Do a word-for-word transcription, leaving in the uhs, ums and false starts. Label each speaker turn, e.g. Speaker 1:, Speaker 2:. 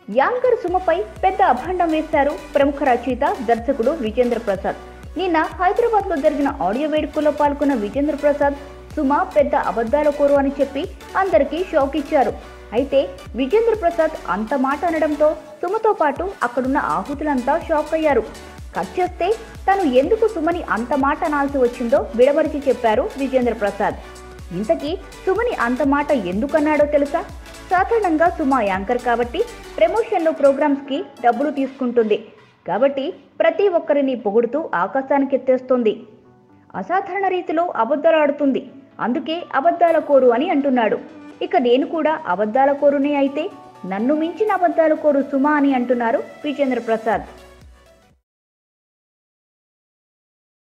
Speaker 1: Anchor సుమపై పెద్ద అభాండం వేశారు ప్రముఖ రచయిత దర్శకుడు విజేంద్ర ప్రసాద్. నిన్న హైదరాబాద్ లో జరిగిన ఆడియో వేడుకలో పాల్గొన్న విజేంద్ర ప్రసాద్ సుమ పెద్ద అబద్ధాల కోరు అని చెప్పి అందరికీ షాక్ ఇచ్చారు. అయితే విజేంద్ర ప్రసాద్ అంత మాట అనడంతో సుమతో పాటు అక్కడున్న ఆహుతులంతా షాక్ అయ్యారు. కట్ చేస్తే తను ఎందుకు సుమని అంత మాట అనాల్సి వచ్చిందో విడమరిచి చెప్పారు విజేంద్ర ప్రసాద్. ఇంతకీ సుమని అంత మాట ఎందుకన్నాడో తెలుసా? సాధారణంగా సుమ యాంకర్ కాబట్టి ప్రమోషన్లు ప్రోగ్రామ్స్ కి డబ్బులు తీసుకుంటుంది కాబట్టి ప్రతి ఒక్కరిని పొగుడుతూ ఆకాశానికి ఎత్తేస్తుంది. అసాధారణ రీతిలో అబద్ధాలు ఆడుతుంది, అందుకే అబద్ధాల కోరు అని అంటున్నాడు. ఇక నేను కూడా అబద్ధాల కోరునే అయితే నన్ను మించిన అబద్ధాల కోరు సుమ అని అంటున్నారు విజేంద్ర ప్రసాద్.